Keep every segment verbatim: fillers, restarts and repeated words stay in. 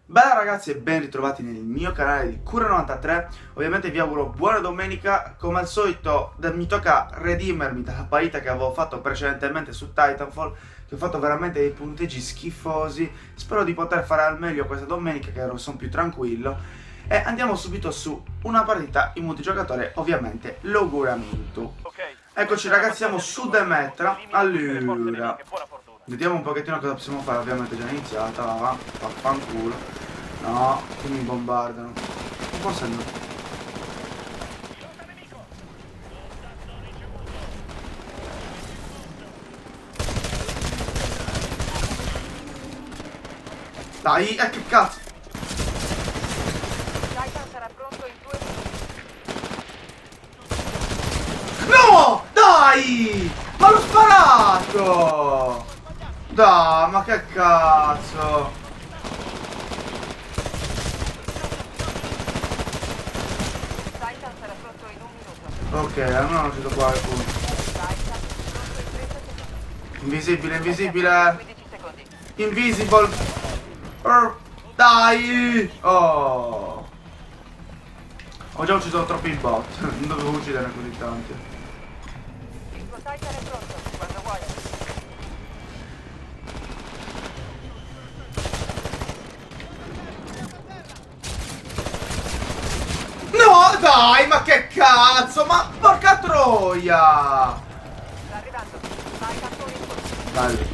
Bella ragazzi e ben ritrovati nel mio canale di Cura novantatré. Ovviamente vi auguro buona domenica. Come al solito mi tocca redimermi dalla partita che avevo fatto precedentemente su Titanfall, che ho fatto veramente dei punteggi schifosi. Spero di poter fare al meglio questa domenica, che sono più tranquillo. E andiamo subito su una partita in multigiocatore, ovviamente l'auguramento. Eccoci ragazzi, siamo su Demetra. Allora, vediamo un pochettino cosa possiamo fare. Ovviamente è già iniziata, va, va, vaffanculo. No, che mi bombardano. Forse no. Dai, eh che cazzo. Titan sarà pronto in due minuti. No, dai! Ma l'ho sparato! Dai, ma che cazzo! Titan sarà pronto in un minuto. Ok, allora non ci do qualcuno. Titan pronto in trenta secondi. Invisibile, invisibile. quindici secondi. Invisible. Oh, dai! Oh! Ho già ucciso troppi bot. Non dovevo uccidere così tanti. Il tuo Titan è pronto, quando vuoi. No, dai, ma che cazzo! Ma porca troia! Sta arrivando. Titan fuori in corso. Dai.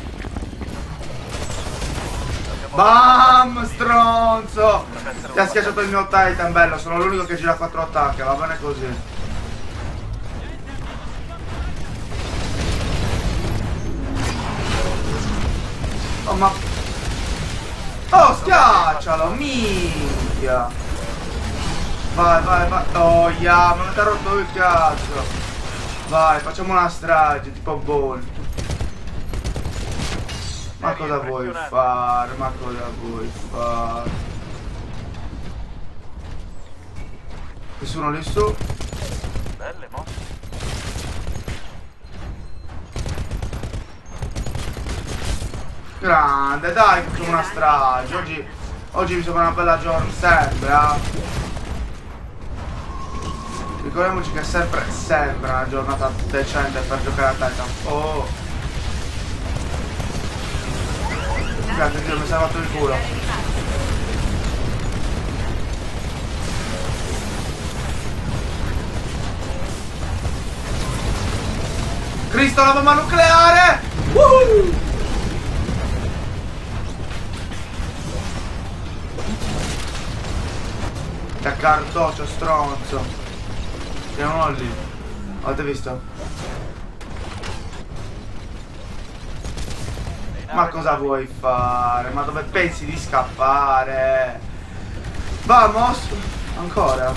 Bam, stronzo! Ti ha schiacciato il mio Titan, bello, sono l'unico che gira quattro attacchi, va bene così. Oh, ma... Oh, schiaccialo, minchia! Vai, vai, vai. Oh, yeah, ma mi ha rotto il cazzo. Vai, facciamo una strage, tipo Ball. Ma cosa vuoi fare? Ma cosa vuoi fare? Nessuno lì su? Belle mosse. Grande, dai, facciamo una strage. Oggi, oggi mi sembra una bella giornata, sembra. Ricordiamoci che sempre, sembra una giornata decente per giocare a Titan. Oh. Grazie Dio, mi sei fatto il culo. Cristo, la bomba nucleare! Woohoo! Che cartoccio stronzo. Che non ho lì. Avete visto? Ma cosa vuoi fare? Ma dove pensi di scappare? Vamos! Ancora?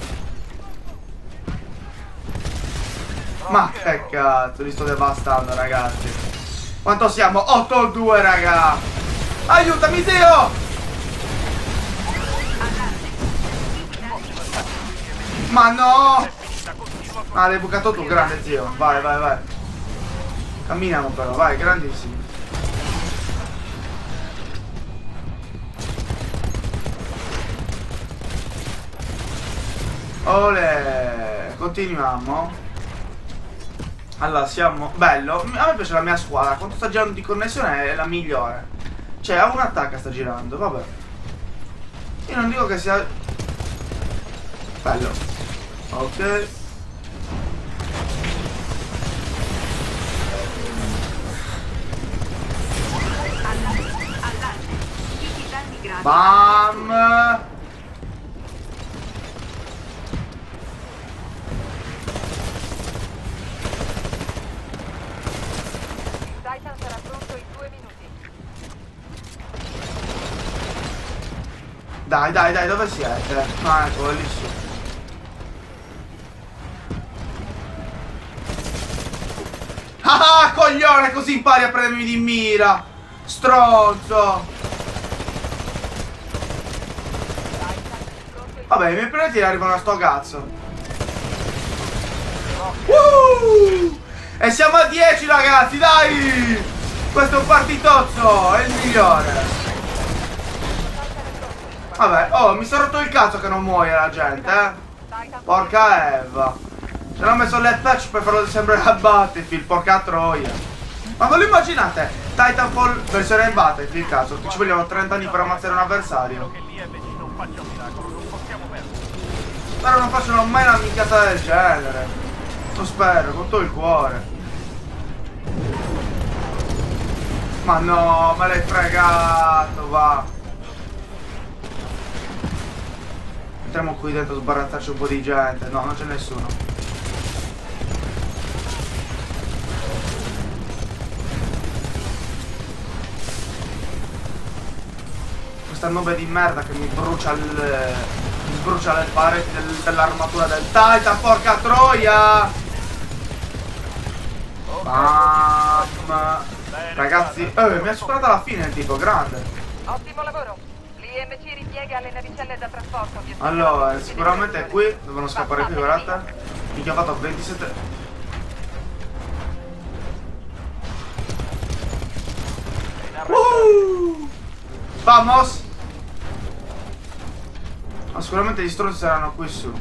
Ma che cazzo, li sto devastando ragazzi. Quanto siamo? otto a due raga. Aiutami zio! Ma no! Ah, l'hai bucato tu, grande zio. Vai, vai, vai. Camminiamo però, vai, grandissimo. Ole, continuiamo. Allora siamo... Bello, a me piace la mia squadra. Quanto sta girando di connessione è la migliore. Cioè a un attacco sta girando, vabbè. Io non dico che sia bello. Ok. Bam. Titan sarà pronto in due minuti. Dai, dai, dai, dove siete? Ah, ecco, è lì su. Ah, coglione, così impari a prendermi di mira. Stronzo. Vabbè, i miei preti arrivano a sto cazzo. Uh! E siamo a dieci ragazzi, dai! Questo è un partitozzo, è il migliore. Vabbè, oh, mi sono rotto il cazzo che non muoia la gente, eh. Porca Eva. Ce l'ho messo le patch per farlo sembrare a Battlefield, porca troia. Ma ve lo immaginate? Titanfall versione in Battlefield, cazzo, che ci vogliono trenta anni per ammazzare un avversario. Spero non facciano mai una minchiata del genere. Lo spero, con tutto il cuore. Ma no, me l'hai fregato, va. Entriamo qui dentro a sbarazzarci un po' di gente. No, non c'è nessuno. Questa nube di merda che mi brucia il... mi brucia le pareti del, dell'armatura del Titan, porca troia! Bam! Ragazzi, eh, mi ha superato alla fine il tipo, grande. Ottimo lavoro. L'I M C ripiega le navicelle da trasporto. Allora, sicuramente qui devono scappare qui, guardate. Mi ha fatto ventisette. Uh! Vamos! Ma sicuramente gli stronzi saranno qui su.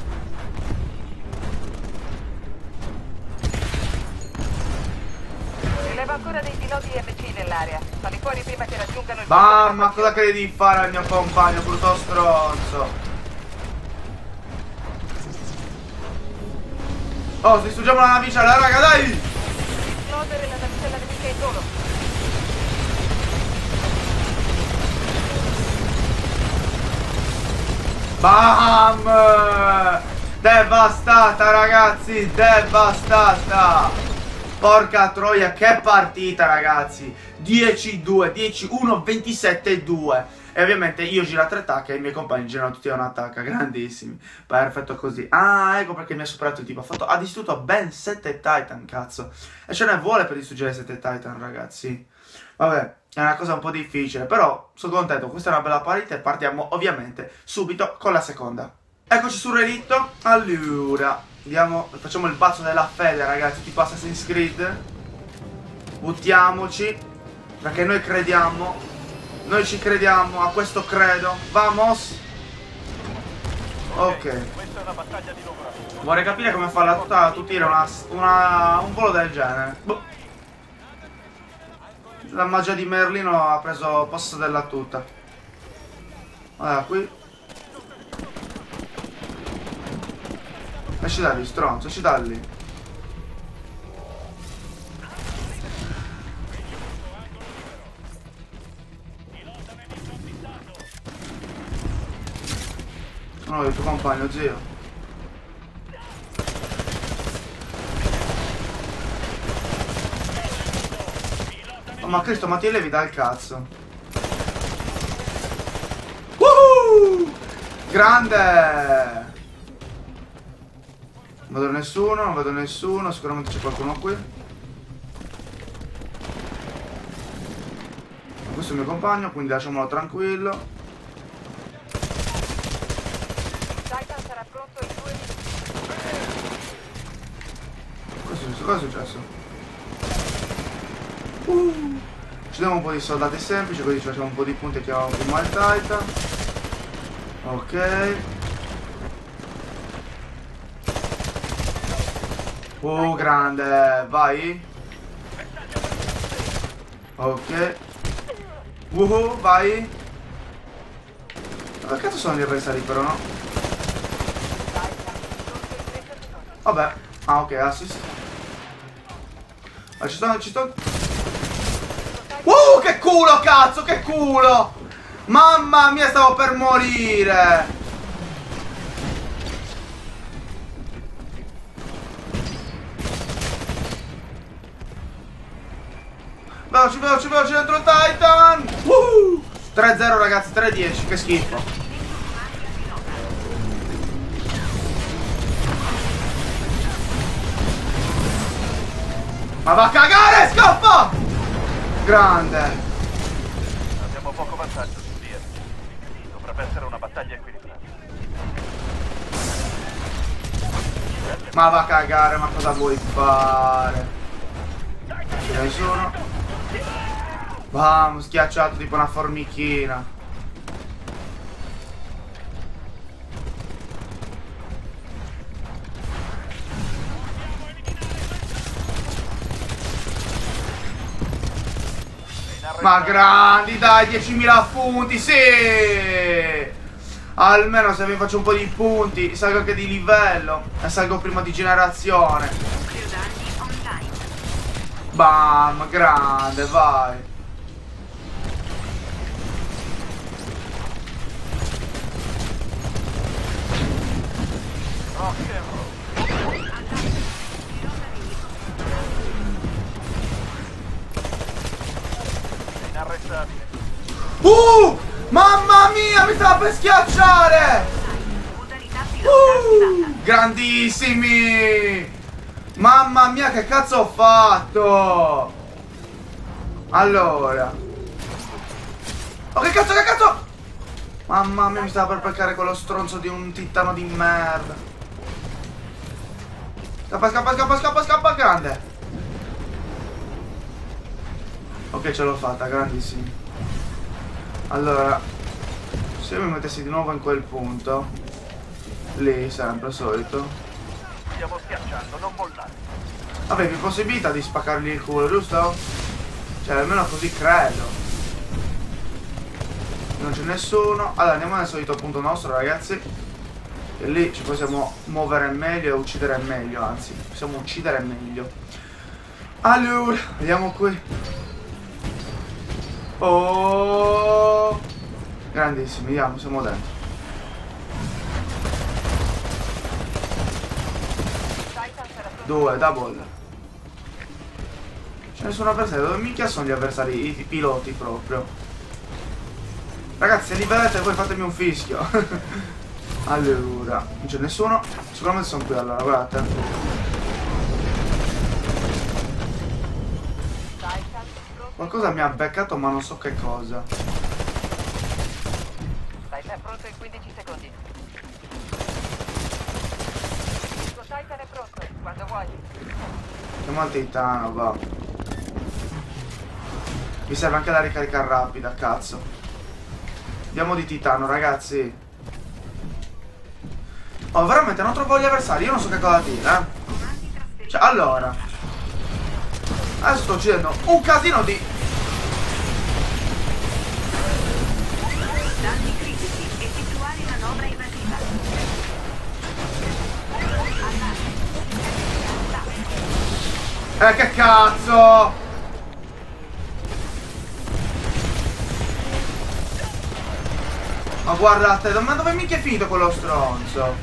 Rilevo ancora dei piloti I M C nell'area. Falli fuori prima che raggiungano il... Mamma, cosa credi di fare al mio compagno, brutto stronzo? Oh, distruggiamo la navicella, raga, dai! Esplodere la navicella nemica in volo. Bam! Devastata, ragazzi, devastata! Porca troia, che partita, ragazzi! dieci due, dieci uno, ventisette due. E ovviamente io giro a tre tacche e i miei compagni girano tutti a una tacca, grandissimi. Perfetto così. Ah, ecco perché mi ha superato il tipo. Ha, fatto, ha distrutto ben sette Titan, cazzo. E ce ne vuole per distruggere sette Titan, ragazzi. Vabbè, è una cosa un po' difficile, però sono contento. Questa è una bella partita e partiamo ovviamente subito con la seconda. Eccoci sul relitto. Allora, andiamo, facciamo il bazzo della fede, ragazzi, tipo Assassin's Creed. Buttiamoci, perché noi crediamo. Noi ci crediamo, a questo credo. Vamos. Ok. Vorrei capire come fa la tuta tu tira una, una, un volo del genere. Boh. La magia di Merlino ha preso posto della tuta. Allora, qui. Esci da lì, stronzo, esci da lì. Sono il tuo compagno, zio. Oh, ma Cristo, ma ti levi dal cazzo. Woohoo! Grande! Non vedo nessuno, non vedo nessuno. Sicuramente c'è qualcuno qui. Questo è il mio compagno, quindi lasciamolo tranquillo. Cosa è successo? Uh, ci diamo un po' di soldati semplici, così ci facciamo un po' di punti e chiamiamo prima il Titan. Ok. Uh, grande, vai. Ok. Woohoo, vai. Ma che cazzo sono gli avversari però, no? Vabbè. Ah, ok, assist. Ma ci sto, ci sto. Uh, che culo, cazzo, che culo! Mamma mia, stavo per morire! Veloci, veloci, veloci dentro il Titan! Uh! tre zero ragazzi, tre dieci, che schifo. Ma va a cagare, scappa! Grande. Abbiamo poco vantaggio su di esse. Dovrebbe essere una battaglia equilibrata. Ma va a cagare, ma cosa vuoi fare? Ce ne sono. Bam, schiacciato tipo una formichina. Ma grandi, dai, diecimila punti, sì! Almeno se mi faccio un po' di punti, salgo anche di livello e salgo prima di generazione. Bam, grande, vai. Rock and roll. Inarrestabile. Uh! Mamma mia, mi stava per schiacciare! Uh! Grandissimi! Mamma mia, che cazzo ho fatto? Allora. Oh, che cazzo, che cazzo? Mamma mia, mi stava per peccare quello stronzo di un titano di merda. Scappa, scappa, scappa, scappa, scappa, grande. Ok, ce l'ho fatta, grandissimi. Allora, se io mi mettessi di nuovo in quel punto, lì, sempre al solito. Stiamo schiacciando, non mollare. Avevi possibilità di spaccargli il culo, giusto? Cioè, almeno così credo. Non c'è nessuno. Allora, andiamo nel solito punto nostro, ragazzi. E lì ci possiamo muovere meglio e uccidere meglio, anzi, possiamo uccidere meglio. Allora, vediamo qui. Oh, grandissimi, vediamo, siamo dentro. Due, double. Ce ne sono avversari, dove minchia sono gli avversari, i, i piloti proprio. Ragazzi, se li vedete voi fatemi un fischio. Allora, non c'è nessuno, sicuramente sono qui, allora, guardate. Qualcosa mi ha beccato ma non so che cosa. Stai pronto in quindici secondi. Il tuo Titan è pronto, quando vuoi. Andiamo al titano, va. Mi serve anche la ricarica rapida, cazzo. Andiamo di titano, ragazzi. Oh, veramente non trovo gli avversari, io non so che cosa dire, eh. Cioè, allora. Adesso sto uccidendo un casino di... Danni critici, effettuare manovra invasiva. Eh, che cazzo! Ma guardate, ma dove minchia è finito quello stronzo?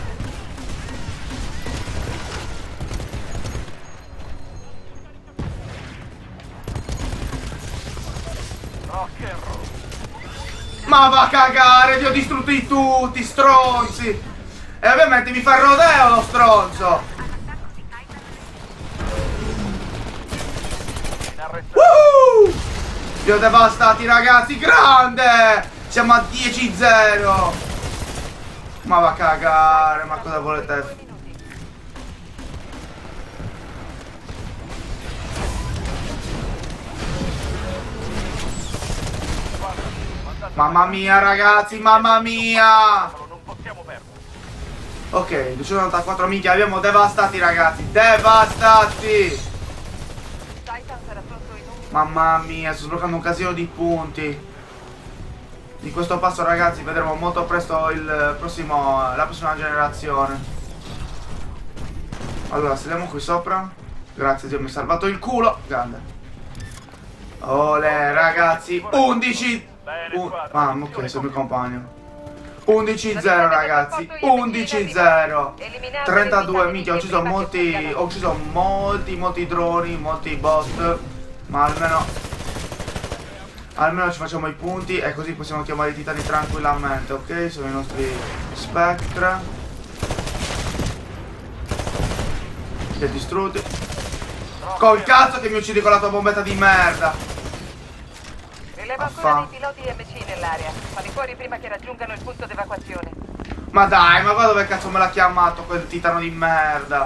Rock and roll. Ma va a cagare, vi ho distrutti tutti, stronzi! E ovviamente mi fa il rodeo lo stronzo! Inarrestabile. Woohoo! Li ho devastati, ragazzi, grande! Siamo a dieci zero! Ma va a cagare, ma cosa volete? Mamma mia, ragazzi, mamma mia! Non possiamo perdere. Ok, duecentonovantaquattro, minchia, abbiamo devastati, ragazzi, devastati! Titan sarà pronto in un minuto. Mamma mia, sto sbloccando un casino di punti. Di questo passo, ragazzi, vedremo molto presto il prossimo, la prossima generazione. Allora, saliamo qui sopra. Grazie, Dio, mi ha salvato il culo. Grande. Olè, ragazzi, undici... Un... Ah, ok, sono il mio compagno. undici zero, ragazzi, undici zero. trentadue, minchia, ho ucciso molti... Ho ucciso molti, molti droni, molti bot. Ma almeno... Almeno ci facciamo i punti e così possiamo chiamare i titani tranquillamente, ok? Sono i nostri Spectre. Li ho distrutti. Col cazzo che mi uccidi con la tua bombetta di merda! Rileva ancora dei piloti M C nell'area. Fammi fuori prima che raggiungano il punto d'evacuazione. Ma dai, ma guarda dove cazzo me l'ha chiamato quel titano di merda!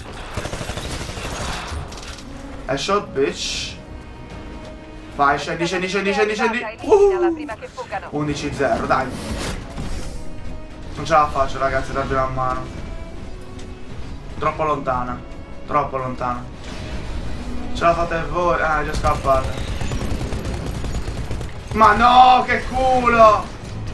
Headshot, bitch. Vai, scendi, scendi, scendi, scendi, scendi. Uh! undici zero, dai. Non ce la faccio, ragazzi, darvi una mano. Troppo lontana. Troppo lontana. Ce la fate voi? Ah, è già scappata. Ma no, che culo!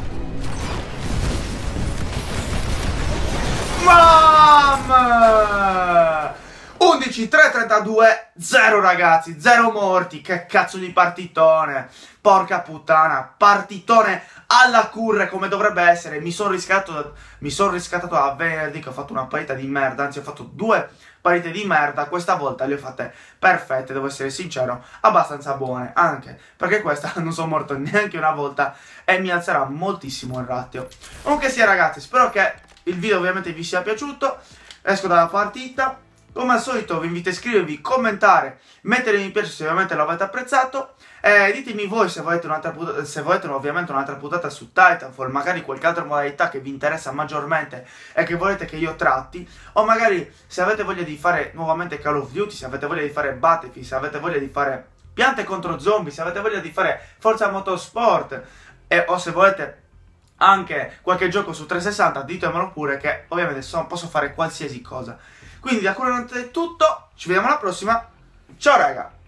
Mamma! undici, tre, trentadue, zero ragazzi, zero morti, che cazzo di partitone, porca puttana, partitone alla curre come dovrebbe essere. Mi sono riscattato, mi sono riscattato a venerdì che ho fatto una partita di merda, anzi ho fatto due partite di merda, questa volta le ho fatte perfette, devo essere sincero, abbastanza buone, anche perché questa non sono morto neanche una volta e mi alzerà moltissimo il ratio. Comunque sia ragazzi, spero che il video ovviamente vi sia piaciuto, esco dalla partita. Come al solito vi invito a iscrivervi, commentare, mettere mi piace se ovviamente l'avete apprezzato e ditemi voi se volete un'altra puntata, se volete ovviamente un'altra puntata su Titanfall, magari qualche altra modalità che vi interessa maggiormente e che volete che io tratti, o magari se avete voglia di fare nuovamente Call of Duty, se avete voglia di fare Battlefield, se avete voglia di fare Piante contro Zombie, se avete voglia di fare Forza Motorsport e, o se volete anche qualche gioco su trecentosessanta, ditemelo pure che ovviamente so, posso fare qualsiasi cosa. Quindi da Curano è tutto, ci vediamo alla prossima, ciao raga!